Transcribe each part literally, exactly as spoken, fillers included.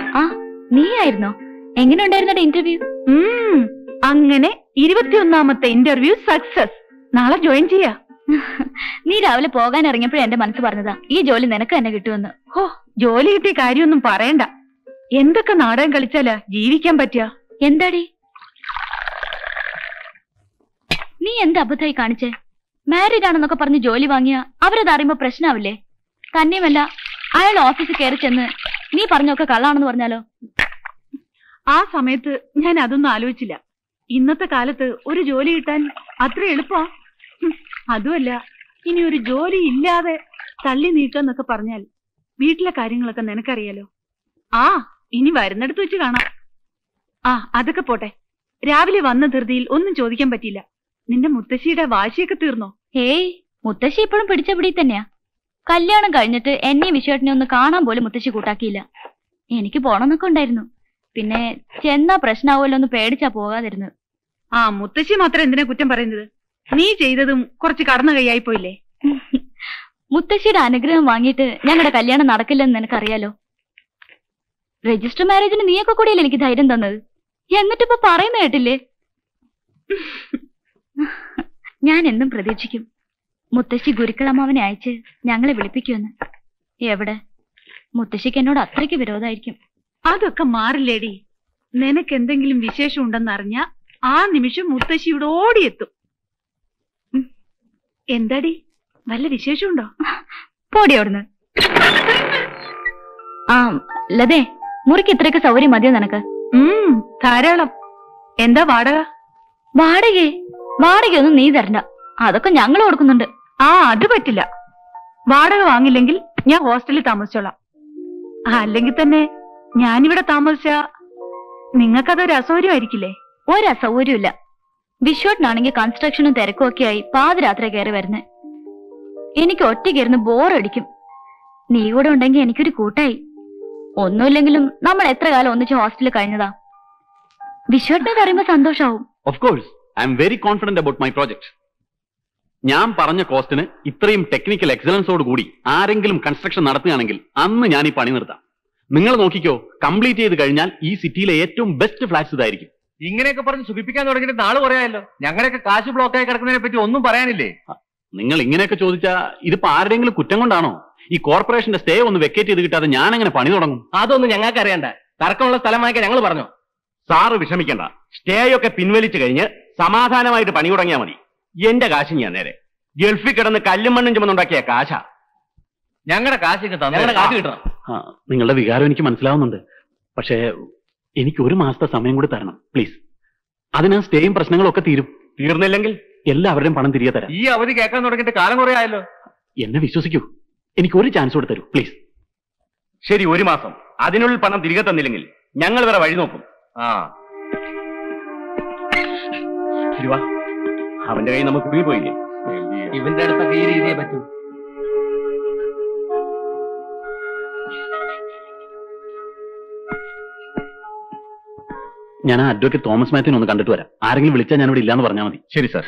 ആ നീയായിരുന്നോ? എങ്ങനെ ഉണ്ടായിരുന്ന ഇന്റർവ്യൂ? അങ്ങനെ ഇരുപത്തിയൊന്നാമത്തെ ഇന്റർവ്യൂ സക്സസ്. നാളെ ജോയിൻ ചെയ്യാ. നീ രാവിലെ പോകാൻ ഇറങ്ങിയപ്പോഴേ എന്റെ മനസ്സ് പറഞ്ഞതാ ഈ ജോലി നിനക്ക് തന്നെ കിട്ടുമെന്ന്. ഓ, ജോലി കിട്ടിയ കാര്യമൊന്നും പറയണ്ട. എന്തൊക്കെ നാടകം കളിച്ചാലാ ജീവിക്കാൻ പറ്റുക? എന്താടി നീ എന്ത് അബദ്ധമായി കാണിച്ചേ? മാരീഡ് ആണെന്നൊക്കെ പറഞ്ഞ് ജോലി വാങ്ങിയ അവരത് അറിയുമ്പോ പ്രശ്നാവില്ലേ? തന്നെയുമല്ല, അയാൾ ഓഫീസിൽ കയറി ചെന്ന് നീ പറഞ്ഞൊക്കെ കള്ളാണെന്ന് പറഞ്ഞാലോ? ആ സമയത്ത് ഞാൻ അതൊന്നും ആലോചിച്ചില്ല. ഇന്നത്തെ കാലത്ത് ഒരു ജോലി കിട്ടാൻ അത്ര എളുപ്പമാ. അതുമല്ല, ഇനി ഒരു ജോലി ഇല്ലാതെ തള്ളി നീക്കാന്നൊക്കെ പറഞ്ഞാൽ വീട്ടിലെ കാര്യങ്ങളൊക്കെ നിനക്കറിയാലോ. ആ, ഇനി വരുന്നിടത്ത് വെച്ച് കാണാം. ആ, അതൊക്കെ പോട്ടെ. രാവിലെ വന്ന ധൃതിയിൽ ഒന്നും ചോദിക്കാൻ പറ്റിയില്ല. നിന്റെ മുത്തശ്ശിയുടെ വാശിയൊക്കെ തീർന്നോ? ഏയ്, മുത്തശ്ശി ഇപ്പോഴും പിടിച്ച പിടി തന്നെയാ. കല്യാണം കഴിഞ്ഞിട്ട് എന്നെ വിശ്വേട്ടനെ ഒന്ന് കാണാൻ പോലും മുത്തശ്ശി കൂട്ടാക്കിയില്ല. എനിക്ക് പോണമെന്നൊക്കെ ഉണ്ടായിരുന്നു. പിന്നെ ചെന്നാ പ്രശ്നമാവുമല്ലോ എന്ന് പേടിച്ചാ പോകാതിരുന്നത്. ആ, മുത്തശ്ശി മാത്രം എന്തിനാ കുറ്റം പറയുന്നത്? നീ ചെയ്തതും കുറച്ച് കടന്നു കൈയായി പോയില്ലേ? മുത്തശ്ശിയുടെ അനുഗ്രഹം വാങ്ങിയിട്ട് ഞങ്ങളുടെ കല്യാണം നടക്കില്ലെന്ന് നിനക്കറിയാലോ. രജിസ്റ്റർ മാരേജിന് നീയൊക്കെ കൂടിയല്ലേ എനിക്ക് ധൈര്യം തന്നത്. എന്നിട്ടിപ്പോ പറയുന്ന കേട്ടില്ലേ? ഞാൻ എന്നും പ്രതീക്ഷിക്കും മുത്തശ്ശി ഗുരുക്കളമ്മാവനെ അയച്ച് ഞങ്ങളെ വിളിപ്പിക്കുമെന്ന്. എവിടെ, മുത്തശ്ശിക്ക് എന്നോട് അത്രയ്ക്ക് വിരോധമായിരിക്കും. അതൊക്കെ മാറില്ലേടി. നിനക്ക് എന്തെങ്കിലും വിശേഷം ഉണ്ടെന്നറിഞ്ഞ ആ നിമിഷം മുത്തശ്ശി ഇവിടെ ഓടിയെത്തും. എന്താടി, വല്ല വിശേഷമുണ്ടോ? പോടി അവിടുന്ന്. ആ ലതേ, മുറിക്ക് ഇത്രയൊക്കെ സൗകര്യം മതിയോ നിനക്ക്? ഉം ധാരാളം. എന്താ വാടക? വാടകയെ വാടകയൊന്നും നീ തരണ്ട, അതൊക്കെ ഞങ്ങൾ കൊടുക്കുന്നുണ്ട്. ആ, അത് പറ്റില്ല. വാടക വാങ്ങില്ലെങ്കിൽ ഞാൻ ഹോസ്റ്റലിൽ താമസിച്ചോളാം. അല്ലെങ്കിൽ തന്നെ ഞാനിവിടെ താമസിച്ച നിങ്ങൾക്കതൊരു അസൗകര്യമായിരിക്കില്ലേ? ഒരസൗകര്യമില്ല. വിശ്വട്ടിനാണെങ്കിൽ കൺസ്ട്രക്ഷനും തിരക്കും ഒക്കെ ആയി പാതിരാത്രി കയറി വരുന്നേ. എനിക്ക് ഒറ്റയ്ക്കിരുന്ന് ബോറടിക്കും. നീ കൂടെ ഉണ്ടെങ്കിൽ എനിക്കൊരു കൂട്ടായി. ഒന്നുമില്ലെങ്കിലും നമ്മൾ എത്ര കാലം ഒന്നിച്ച് ഹോസ്റ്റലിൽ കഴിഞ്ഞതാ. വിശ്വട്ടിനെ പറയുമ്പോ സന്തോഷാവും. Of course, I am very confident about my project. ഞാൻ പറഞ്ഞ കോസ്റ്റിന് ഇത്രയും ടെക്നിക്കൽ എക്സലൻസോട് കൂടി ആരെങ്കിലും കൺസ്ട്രക്ഷൻ നടത്തുകയാണെങ്കിൽ അന്ന് ഞാൻ ഈ പണി നിർത്താം. നിങ്ങൾ നോക്കിക്കോ, കംപ്ലീറ്റ് ചെയ്ത് കഴിഞ്ഞാൽ ഈ സിറ്റിയിലെ ഏറ്റവും ബെസ്റ്റ് ഫ്ലാറ്റ്സ് ഇതായിരിക്കും. ഇങ്ങനെയൊക്കെ പറഞ്ഞ് സുഖിപ്പിക്കാൻ തുടങ്ങിയിട്ട് നാള് പറയാമല്ലോ. ഞങ്ങളുടെയൊക്കെ കാശ് ബ്ലോക്കായി കിടക്കുന്നതിനെ പറ്റി ഒന്നും പറയാനില്ലേ? നിങ്ങൾ ഇങ്ങനെയൊക്കെ ചോദിച്ചാൽ ഇതിപ്പോ ആരുടെയെങ്കിലും കുറ്റം കൊണ്ടാണോ? ഈ കോർപ്പറേഷന്റെ സ്റ്റേ ഒന്ന് വെക്കേറ്റ് ചെയ്ത് കിട്ടാതെ ഞാൻ എങ്ങനെ പണി തുടങ്ങും? അതൊന്നും ഞങ്ങൾക്ക് അറിയണ്ട. തർക്കമുള്ള സ്ഥലം വാങ്ങിക്കാൻ ഞങ്ങൾ പറഞ്ഞു. സാറ് വിഷമിക്കണ്ട, സ്റ്റേ ഒക്കെ പിൻവലിച്ചു കഴിഞ്ഞ് സമാധാനമായിട്ട് പണി തുടങ്ങിയാൽ മതി. എന്റെ കാശ് ഞാൻ നേരെ ഗൾഫിൽ കിടന്ന് കല്ലും മണ്ണും ചുമന്നുണ്ടാക്കിയ കാശാ. ഞങ്ങളുടെ കാശ് കിട്ടാം, ഞങ്ങളുടെ കാശ് കിട്ടണം. നിങ്ങളുടെ വികാരം എനിക്ക് മനസ്സിലാവുന്നുണ്ട്. പക്ഷേ എനിക്ക് ഒരു മാസത്തെ സമയം കൂടി തരണം പ്ലീസ്. അതിന് സ്റ്റേയും പ്രശ്നങ്ങളും ഒക്കെ തീരും. തീർന്നില്ലെങ്കിൽ എല്ലാവരുടെയും പണം തിരികെ തരാം. ഈ അവധി കേൾക്കാൻ തുടങ്ങിയിട്ട് കാലം കുറെ ആയല്ലോ. എന്നെ വിശ്വസിക്കൂ, എനിക്ക് ഒരു ചാൻസ് കൂടെ തരൂ പ്ലീസ്. ശരി, ഒരു മാസം. അതിനുള്ളിൽ പണം തിരികെ തന്നില്ലെങ്കിൽ ഞങ്ങൾ വേറെ വഴി നോക്കും. ആ ശരി, വാ. അവന്റെ കൈ നമുക്ക് കുടുങ്ങി പോയില്ലേ? ഇവന്റെ അടുത്തൊക്കെ ഈ രീതിയെ പറ്റൂ. ഞാൻ ആ അഡ്വക്കേറ്റ് തോമസ് മാത്യുവിനെ ഒന്ന് കണ്ടിട്ട് വരാം. ആരെങ്കിലും വിളിച്ചാൽ ഞാൻ ഇവിടെ ഇല്ലാന്ന് പറഞ്ഞാൽ മതി. ശരി സാർ.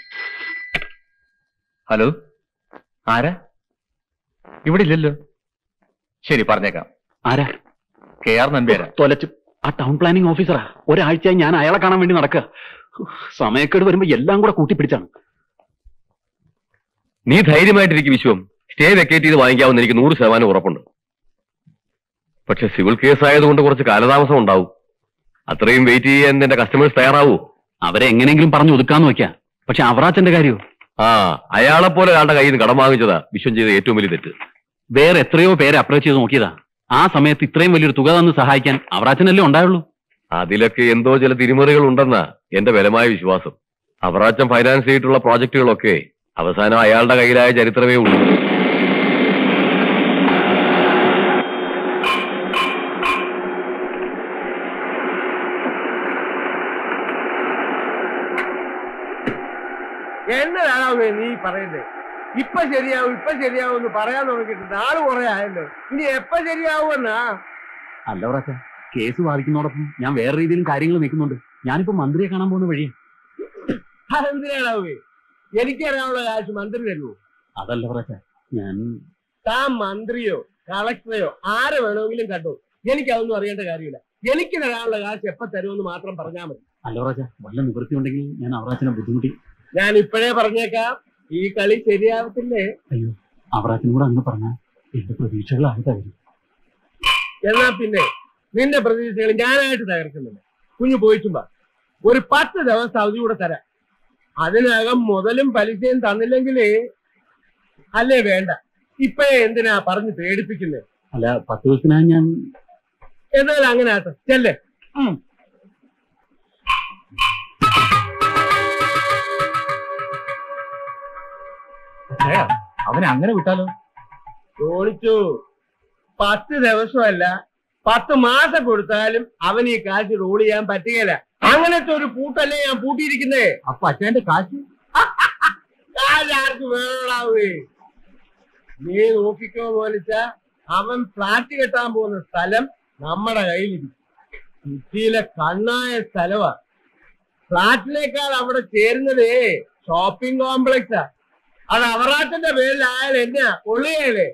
ഹലോ, ആരാ? ഇവിടെ ഇല്ലല്ലോ. ശരി, പറഞ്ഞേക്കാം. ആരാ? കെ ആർ നമ്പ്യാരാ. തൊലച്ചു. ആ ടൗൺ പ്ലാനിംഗ് ഓഫീസറാ. ഒരാഴ്ചയായി ഞാൻ അയാളെ കാണാൻ വേണ്ടി നടക്കുക. സമയക്കേട് വരുമ്പോ എല്ലാം കൂടെ കൂട്ടിപ്പിടിച്ചാണ്. നീ ധൈര്യമായിട്ടിരിക്കും വിശ്വം. സ്റ്റേ വെക്കേറ്റ് ചെയ്ത് വാങ്ങിക്കാവുന്ന എനിക്ക് നൂറ് ശതമാനം ഉറപ്പുണ്ട്. പക്ഷെ സിവിൽ കേസ് ആയതുകൊണ്ട് കുറച്ച് കാലതാമസം ഉണ്ടാവും. അത്രയും വെയിറ്റ് ചെയ്യാൻ എന്റെ കസ്റ്റമേഴ്സ് തയ്യാറാവൂ? അവരെ എങ്ങനെയെങ്കിലും പറഞ്ഞു ഒതുക്കാന്ന് വെക്കാം. പക്ഷെ അവറാച്ചന്റെ കാര്യമോ? ആ, അയാളെ പോലെ ഒരാളുടെ കയ്യിൽ നിന്ന് കടം വാങ്ങിച്ചതാ വിശ്വം ചെയ്ത ഏറ്റവും വലിയ തെറ്റ്. വേറെ എത്രയോ പേരെ അപ്രോച്ച് ചെയ്ത് നോക്കിയതാ. ആ സമയത്ത് ഇത്രയും വലിയൊരു തുക തന്ന് സഹായിക്കാൻ അവറാച്ചനല്ലേ ഉണ്ടായുള്ളൂ. അതിലൊക്കെ എന്തോ ചില തിരിമറികൾ ഉണ്ടെന്നാ എന്റെ ബലമായ വിശ്വാസം. അവറാച്ചൻ ഫൈനാൻസ് ചെയ്തിട്ടുള്ള പ്രോജക്റ്റുകളൊക്കെ അവസാനം അയാളുടെ കയ്യിലായ ചരിത്രമേ ഉള്ളൂ. എന്നതാണോ നീ പറയുന്നത്? ഇപ്പൊ ശരിയാവും ഇപ്പൊ ശരിയാവും എന്ന് പറയാൻ തുടങ്ങിയിട്ട് നാള് കുറെ ആയല്ലോ. ഇനി എപ്പ ശരിയാവുമെന്നാ? അല്ല അവറാച്ച, കേസ് വാദിക്കുന്നതോടൊപ്പം ഞാൻ വേറെ രീതിയിലും കാര്യങ്ങൾ നിൽക്കുന്നുണ്ട്. ഞാനിപ്പോ മന്ത്രിയെ കാണാൻ പോകുന്ന വഴിയാണ്. അതെന്തിനാണാവേ? എനിക്കറിയാനുള്ള കാശ് മന്ത്രി തരുമോ? അതല്ല അവറാച്ച, ഞാൻ താൻ മന്ത്രിയോ കളക്ടറെയോ ആരെ വേണമെങ്കിലും കണ്ടു. എനിക്കതൊന്നും അറിയേണ്ട കാര്യമില്ല. എനിക്ക് തരാനുള്ള കാശ് എപ്പോ തരുമെന്ന് മാത്രം പറഞ്ഞാൽ മതി. അല്ലോ രാജ, വല്ല നിവൃത്തി ഉണ്ടെങ്കിൽ ഞാൻ അവറാച്ചനെ ബുദ്ധിമുട്ടി. ഞാൻ ഇപ്പോഴേ പറഞ്ഞേക്കാം, ഈ കളി ശരിയാവത്തില്ലേ? അയ്യോ, അവറാച്ചനും കൂടെ അങ്ങ് പറഞ്ഞാൽ എന്റെ പ്രതീക്ഷകളാകെ തകരും. എന്നാ പിന്നെ നിന്റെ പ്രതീക്ഷകൾ ഞാനായിട്ട് തകർക്കുന്നില്ല. കുഞ്ഞു പോയിട്ടുമ്പോ ഒരു പത്ത് ദിവസം അവധി കൂടെ തരാം. അതിനകം മുതലും പലിശയും തന്നില്ലെങ്കിലേ അല്ലേ വേണ്ട. ഇപ്പഴേ എന്തിനാ പറഞ്ഞ് പേടിപ്പിക്കുന്നത്? അല്ല, പത്ത് ദിവസത്തിനായി ഞാൻ. എന്നാലും അങ്ങനെ ആട്ടെ, ചെല്ലേ. അവനെ അങ്ങനെ വിട്ടാലോ? ചോദിച്ചു, പത്ത് ദിവസമല്ല പത്ത് മാസം കൊടുത്താലും അവന് ഈ കാശ് റോൾ ചെയ്യാൻ പറ്റുകയില്ല. അങ്ങനത്തെ ഒരു പൂട്ടല്ലേ ഞാൻ പൂട്ടിയിരിക്കുന്നേ. അപ്പൊ അച്ഛന്റെ കാശ് കാശ് ആർക്ക് വേണാവേ? നീ നോക്കിക്കോ മോനിച്ച, അവൻ ഫ്ലാറ്റ് കെട്ടാൻ പോകുന്ന സ്ഥലം നമ്മുടെ കയ്യിലിരിക്കും. സിറ്റിയിലെ കണ്ണായ സ്ഥലമാ. ഫ്ലാറ്റിനേക്കാൾ അവിടെ ചേരുന്നതേ ഷോപ്പിംഗ് കോംപ്ലക്സാ. അത് അവറാച്ചന്റെ പേരിലായാലും എന്നാ കൊള്ളുകയല്ലേ?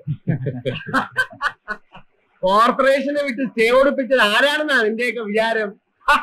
കോർപ്പറേഷനെ വിട്ട് സ്റ്റേ ഓടിപ്പിച്ചത് ആരാണെന്നാ നിന്റെയൊക്കെ വിചാരം?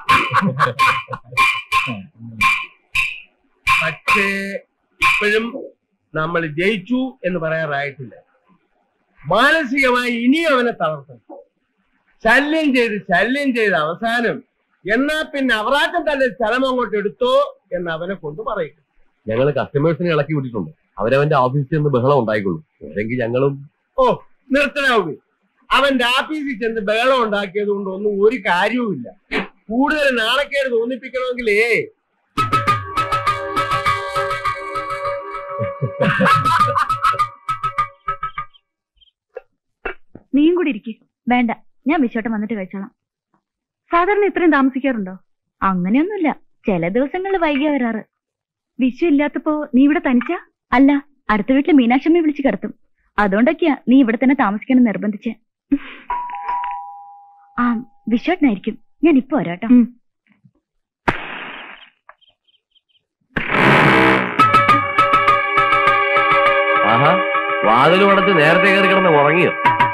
പക്ഷേ ഇപ്പോഴും നമ്മൾ ജയിച്ചു എന്ന് പറയാറായിട്ടില്ല. മാനസികമായി ഇനിയും അവനെ തളർത്തണം. ശല്യം ചെയ്ത് ശല്യം ചെയ്ത് അവസാനം എന്നാ പിന്നെ അവറാച്ചൻ തന്നെ സ്ഥലം അങ്ങോട്ട് എടുത്തോ എന്ന് അവനെ കൊണ്ട് പറയും. ഞങ്ങൾ കസ്റ്റമേഴ്സിനെ ഇളക്കി വിട്ടിട്ടുണ്ട്. അവരവന്റെ ഓഫീസിൽ ചെന്ന് ബഹളം ഉണ്ടായിക്കൊള്ളു. അല്ലെങ്കിൽ ഞങ്ങളും. ഓ നിർത്തനാവൂ. അവന്റെ ആഫീസിൽ ചെന്ന് ബഹളം ഉണ്ടാക്കിയത് കൊണ്ട് ഒന്നും ഒരു കാര്യവുമില്ല. കൂടുതൽ നാണക്കേട് തോന്നിപ്പിക്കണമെങ്കിലേ നീയും കൂടി ഇരിക്കും. വേണ്ട, ഞാൻ വിശ്വട്ടം വന്നിട്ട് കഴിച്ചോളാം. സാധാരണ ഇത്രയും താമസിക്കാറുണ്ടോ? അങ്ങനെയൊന്നുമില്ല, ചില ദിവസങ്ങളിൽ വൈകിയ വരാറ്. വിശ്വ ഇല്ലാത്തപ്പോ നീ ഇവിടെ തനിച്ചാ? അല്ല, അടുത്ത വീട്ടില് മീനാക്ഷമ്മയെ വിളിച്ച് കിടത്തും. അതുകൊണ്ടൊക്കെയാ നീ ഇവിടെ തന്നെ താമസിക്കണം നിർബന്ധിച്ച്. ആ വിശ്വട്ടനായിരിക്കും. ഞാൻ ഇപ്പൊ വരാട്ടോ. ആഹാ, വാതിലും അടച്ച് നേരത്തെ കയറി കിടന്ന് ഉറങ്ങിയോ?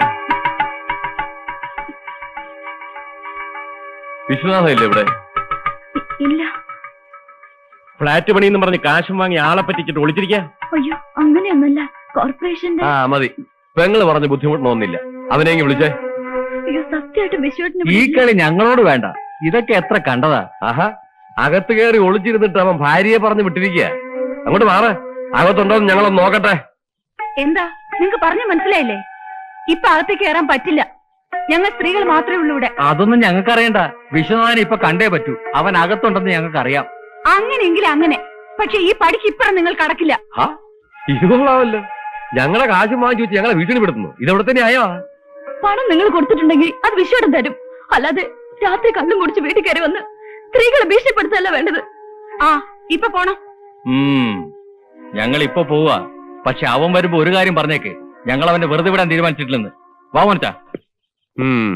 വിശ്വനാഥ ഇല്ലേ ഇവിടെ? ഇല്ല. ഫ്ലാറ്റ് പണിയെന്ന് പറഞ്ഞ് കാശും വാങ്ങി ആളെ പറ്റിച്ചിട്ട് ഒളിച്ചിരിക്കാം. അയ്യോ, അങ്ങനെയൊന്നുമല്ല. കോർപ്പറേഷന്റെ. ആ മതി, പെങ്ങള് പറഞ്ഞ് ബുദ്ധിമുട്ടണമെന്നില്ല. അവനെങ്കിൽ വിളിച്ചേ. അയ്യോ, സത്യമായിട്ട് വിശ്വട്ടിന് ഈ കളി ഞങ്ങളോട് വേണ്ട. ഇതൊക്കെ എത്ര കണ്ടതാ. ആഹാ, അകത്ത് കയറി ഒളിച്ചിരുന്നിട്ട് അവൻ ഭാര്യയെ പറഞ്ഞ് വിട്ടിരിക്കുക. അങ്ങോട്ട് മാറ. അകത്തുണ്ടോന്ന് ഞങ്ങളൊന്ന് നോക്കട്ടെ. എന്താ നിങ്ങക്ക് പറഞ്ഞു മനസ്സിലായില്ലേ? ഇപ്പൊ അകത്തേക്ക് കയറാൻ പറ്റില്ല. ഞങ്ങൾ സ്ത്രീകൾ മാത്രമേ ഉള്ളൂ ഇവിടെ. അതൊന്നും ഞങ്ങൾക്ക് അറിയണ്ട. വിശ്വനാഥനെ ഇപ്പൊ കണ്ടേ പറ്റൂ. അവൻ അകത്തുണ്ടെന്ന് ഞങ്ങൾക്ക് അറിയാം. അങ്ങനെയെങ്കിൽ അങ്ങനെ. പക്ഷെ ഈ പടിക്ക് ഇപ്പഴും നിങ്ങൾ കടക്കില്ല. ആ ഇത് കൊള്ളാമല്ലോ. ഞങ്ങളെ കാശും വാങ്ങിച്ചു വെച്ച് ഞങ്ങളെ വീട്ടിൽ വിടുന്നു. ഇതെവിടെ തന്നെ ആയോ? പണം നിങ്ങൾ കൊടുത്തിട്ടുണ്ടെങ്കിൽ അത് വിശ്വട്ടം തരും. അല്ലാതെ രാത്രി കള്ളും കുടിച്ച് വീട്ടിൽ കയറി വന്ന് സ്ത്രീകളെ ഭീഷണിപ്പെടുത്തല്ല വേണ്ടത്. ആ ഇപ്പൊ പോണം. ഉം ഞങ്ങൾ ഇപ്പൊ പോവാ. പക്ഷെ അവൻ വരുമ്പോ ഒരു കാര്യം പറഞ്ഞേക്ക്. ഞങ്ങൾ അവനെ വെറുതെ വിടാൻ തീരുമാനിച്ചിട്ടില്ലെന്ന്. വാ മോനിച്ചാ. ഉം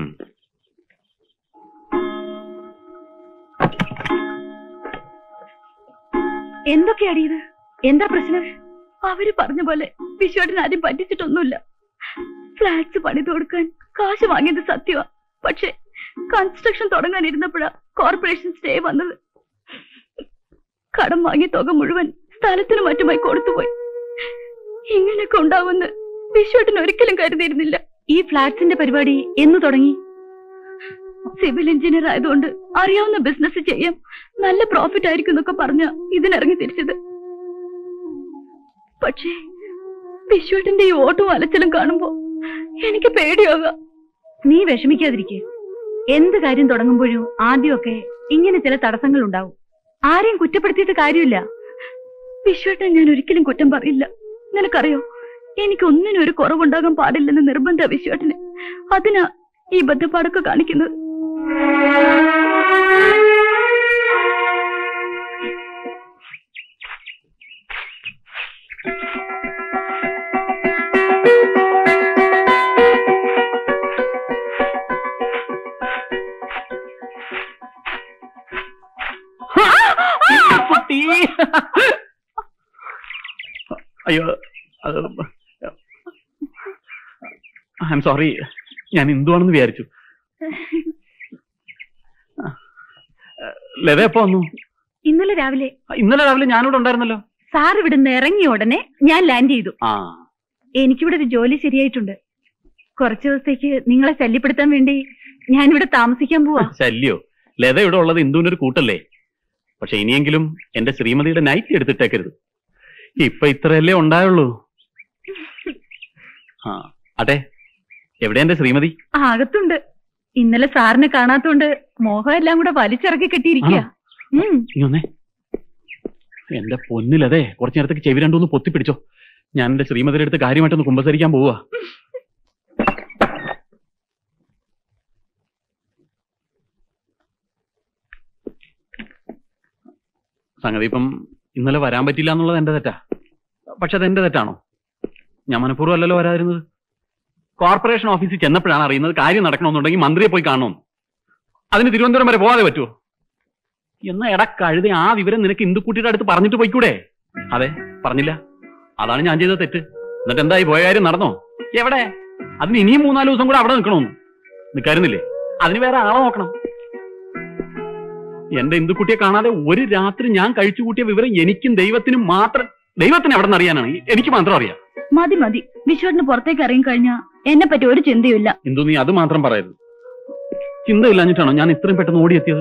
എന്തൊക്കെയാടി ഇത്? എന്താ പ്രശ്നം? അവര് പറഞ്ഞ പോലെ വിശ്വട്ടൻ ആരും പറ്റിച്ചിട്ടൊന്നുമില്ല. ഫ്ലാറ്റ്സ് പണിത് കൊടുക്കാൻ കാശ് വാങ്ങിയത് സത്യമാ. പക്ഷെ കൺസ്ട്രക്ഷൻ തുടങ്ങാനിരുന്നപ്പോഴാ കോർപ്പറേഷൻ സ്റ്റേ വന്നത്. കടം വാങ്ങിയ തുക മുഴുവൻ സ്ഥലത്തിനും മറ്റുമായി കൊടുത്തുപോയി. ഇങ്ങനെയൊക്കെ ഉണ്ടാവുമെന്ന് വിശ്വട്ടൻ ഒരിക്കലും കരുതിയിരുന്നില്ല. ഈ ഫ്ലാറ്റ്സിന്റെ പരിപാടി എന്ന് തുടങ്ങി? സിവിൽ എഞ്ചിനീയർ ആയതുകൊണ്ട് അറിയാവുന്ന ബിസിനസ് ചെയ്യാം, നല്ല പ്രോഫിറ്റ് ആയിരിക്കും എന്നൊക്കെ പറഞ്ഞ ഇതിനിറങ്ങി തിരിച്ചത്. പക്ഷേ വിശ്വട്ടന്റെ ഈ ഓട്ടവും അലച്ചിലും കാണുമ്പോ എനിക്ക് പേടിയാകാം. നീ വിഷമിക്കാതിരിക്കുക. എന്ത് കാര്യം തുടങ്ങുമ്പോഴും ആദ്യമൊക്കെ ഇങ്ങനെ ചില തടസ്സങ്ങൾ ഉണ്ടാവും. ആരെയും കുറ്റപ്പെടുത്തിയിട്ട് കാര്യമില്ല. വിശ്വട്ടൻ ഞാൻ ഒരിക്കലും കുറ്റം പറയില്ല. നിനക്കറിയോ, എനിക്കൊന്നിനും ഒരു കുറവുണ്ടാകാൻ പാടില്ലെന്ന് നിർബന്ധ വിശ്വട്ടന്. അതിനാ ഈ ബദ്ധപ്പാടൊക്കെ കാണിക്കുന്നത്. അയ്യോ, ഐ എം സോറി. ഞാൻ എന്തുവാണെന്ന് വിചാരിച്ചു. ലത എപ്പോ വന്നു? ഇന്നലെ രാവിലെ. ഇന്നലെ രാവിലെ ഞാനിവിടെ ഉണ്ടായിരുന്നല്ലോ. സാർ ഇവിടുന്ന് ഇറങ്ങിയ ഉടനെ ഞാൻ ലാൻഡ് ചെയ്തു. ആ, എനിക്കിവിടെ ഒരു ജോലി ശരിയായിട്ടുണ്ട്. കുറച്ചു ദിവസത്തേക്ക് നിങ്ങളെ ശല്യപ്പെടുത്താൻ വേണ്ടി ഞാനിവിടെ താമസിക്കാൻ പോവാ. ശല്യോ? ലത ഇവിടെ ഉള്ളത് ഇന്ദുവിനൊരു കൂട്ടല്ലേ. പക്ഷെ ഇനിയെങ്കിലും എന്റെ ശ്രീമതിയുടെ നൈറ്റ് എടുത്തിട്ടേക്കരുത്. ഇപ്പൊ ഇത്രയല്ലേ ഉണ്ടായുള്ളൂ. ആ അതെ, എവിടെ എന്റെ ശ്രീമതി? അകത്തുണ്ട്. ഇന്നലെ സാറിനെ കാണാത്തോണ്ട് മോഹം എല്ലാം കൂടെ വലിച്ചിറക്കി കെട്ടിയിരിക്കുക. എന്റെ പൊന്നിലതെ, കുറച്ചു നേരത്തേക്ക് ചെവി രണ്ടൊന്ന് പൊത്തിപ്പിടിച്ചോ. ഞാൻ എന്റെ ശ്രീമതിയുടെ അടുത്ത് കാര്യമായിട്ടൊന്ന് കുമ്പസരിക്കാൻ പോവാ. സംഗതി ഇപ്പം ഇന്നലെ വരാൻ പറ്റില്ല എന്നുള്ളത് എന്റെ തെറ്റാ. പക്ഷെ അതെന്റെ തെറ്റാണോ? ഞാൻ മനഃപൂർവ്വം അല്ലല്ലോ വരാതിരുന്നത്. കോർപ്പറേഷൻ ഓഫീസിൽ ചെന്നപ്പോഴാണ് അറിയുന്നത് കാര്യം നടക്കണമെന്നുണ്ടെങ്കിൽ മന്ത്രിയെ പോയി കാണണമെന്ന്. അതിന് തിരുവനന്തപുരം വരെ പോവാതെ പറ്റുമോ? എന്നാ എടാ കഴുതി, ആ വിവരം നിനക്ക് ഇന്ദുക്കുട്ടിയുടെ അടുത്ത് പറഞ്ഞിട്ട് പോയിക്കൂടെ? അതെ, പറഞ്ഞില്ല. അതാണ് ഞാൻ ചെയ്ത തെറ്റ്. എന്നിട്ട് എന്തായി, പോയ കാര്യം നടന്നോ? എവിടെ? അതിന് ഇനിയും മൂന്നാല് ദിവസം കൂടെ അവിടെ നിൽക്കണമെന്ന് നിൽക്കാരുന്നില്ലേ? അതിന് വേറെ ആളെ നോക്കണം. എന്റെ ഇന്ദുക്കുട്ടിയെ കാണാതെ ഒരു രാത്രി ഞാൻ കഴിച്ചു കൂട്ടിയ വിവരം എനിക്കും ദൈവത്തിനും മാത്രം, ദൈവത്തിന് എവിടെ നിന്ന് അറിയാനാണ്? എനിക്ക് മാത്രം അറിയാം. മതി മതി, വിശ്വട്ടിന് പുറത്തേക്ക് ഇറങ്ങി കഴിഞ്ഞാ എന്നെ പറ്റി ഒരു ചിന്തയില്ല. ഇന്ദു, നീ അത് മാത്രം പറയരുത്. ചിന്തയില്ലാഞ്ഞിട്ടാണോ ഞാൻ ഇത്രയും പെട്ടെന്ന് ഓടിയെത്തിയത്?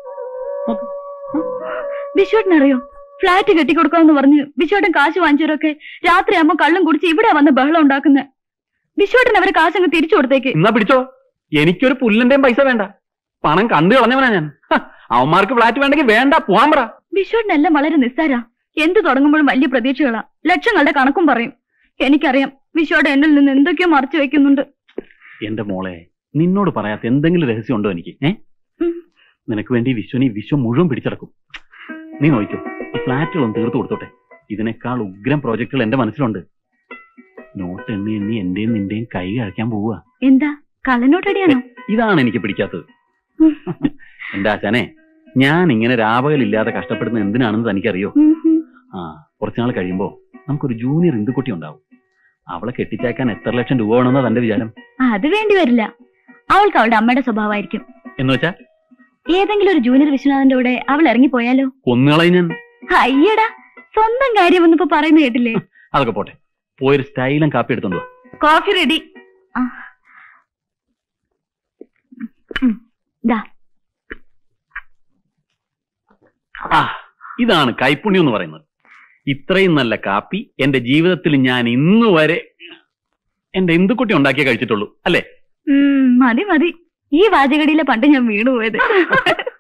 വിശ്വട്ടിനറിയോ, ഫ്ലാറ്റ് കെട്ടിക്കൊടുക്കാമെന്ന് പറഞ്ഞ് വിശ്വട്ടൻ കാശ് വാങ്ങിച്ചവരൊക്കെ രാത്രിയാകുമ്പോ കള്ളും കുടിച്ച് ഇവിടെ വന്ന് ബഹളം ഉണ്ടാക്കുന്നത്. വിശ്വട്ടൻ അവരെ കാശങ്ങ് തിരിച്ചു കൊടുത്തേക്ക്. എന്നാ പിടിച്ചോ, എനിക്കൊരു പുല്ലിന്റെയും പൈസ വേണ്ട. പണം കണ്ടു കളഞ്ഞവനാ ഞാൻ. അവന്മാർക്ക് ഫ്ലാറ്റ് വേണ്ടെങ്കിൽ വേണ്ട, പോവാൻ പറ. വിശ്വട്ടിനെല്ലാം വളരെ നിസ്സാരാ. എന്ത് തുടങ്ങുമ്പോഴും വലിയ പ്രതീക്ഷകളാ, ലക്ഷങ്ങളുടെ കണക്കും പറയും. എനിക്കറിയാം വിശ്വയുടെ എന്നിൽ നിന്ന് എന്തൊക്കെയോ മറച്ചു വെക്കുന്നുണ്ട്. എന്റെ മോളെ, നിന്നോട് പറയാത്ത എന്തെങ്കിലും രഹസ്യം ഉണ്ടോ എനിക്ക്? ഏ നിനക്ക് വേണ്ടി വിശ്വനി വിശ്വം മുഴുവൻ പിടിച്ചടക്കും. നീ നോക്കിക്കോ, ഈ ഫ്ലാറ്റുകളൊന്നും തീർത്തു കൊടുത്തോട്ടെ. ഇതിനേക്കാൾ ഉഗ്രം പ്രോജക്റ്റുകൾ എന്റെ മനസ്സിലുണ്ട്. നോട്ട് എണ്ണി എണ്ണി എന്റെയും നിന്റെയും കൈ കഴിക്കാൻ പോവുക. എന്താ, കള്ളനോട്ടടിയാണോ? ഇതാണ് എനിക്ക് പിടിക്കാത്തത്. എന്റെ ആശാനെ, ഞാൻ ഇങ്ങനെ രാപകലില്ലാതെ കഷ്ടപ്പെടുന്ന എന്തിനാണെന്ന് തനിക്കറിയോ? ആ, കുറച്ചുനാൾ കഴിയുമ്പോ നമുക്കൊരു ജൂനിയർ ഇന്ദുക്കുട്ടി ഉണ്ടാവും. അവളെ കെട്ടിച്ചേക്കാൻ എത്ര ലക്ഷം രൂപ വേണമെന്നാ തന്റെ വിചാരം? അത് വേണ്ടി വരില്ല. അവൾക്ക് അവളുടെ അമ്മയുടെ സ്വഭാവമായിരിക്കും. എന്ന് വെച്ചാ ഏതെങ്കിലും ഒരു ജൂനിയർ വിശ്വനാഥന്റെ കൂടെ അവൾ ഇറങ്ങിപ്പോയാലോ? കൊന്നുകളയും ഞാൻ. അയ്യടാ, സ്വന്തം കാര്യം ഒന്നിപ്പോ പറയുന്ന കേട്ടില്ലേ? അതൊക്കെ പോട്ടെ, പോയൊരു സ്റ്റൈലും കാപ്പി എടുത്തോണ്ടോ. Coffee ready. ആ, ഇതാണ് കൈപ്പുണ്യം എന്ന് പറയുന്നത്. ഇത്രയും നല്ല കാപ്പി എന്റെ ജീവിതത്തിൽ ഞാൻ ഇന്നു വരെ എന്റെ ഇന്ദുക്കുട്ടി ഉണ്ടാക്കിയേ കഴിച്ചിട്ടുള്ളൂ, അല്ലേ? മതി മതി, ഈ വാചകടിയിലെ പണ്ട് ഞാൻ വീണുപോയത്.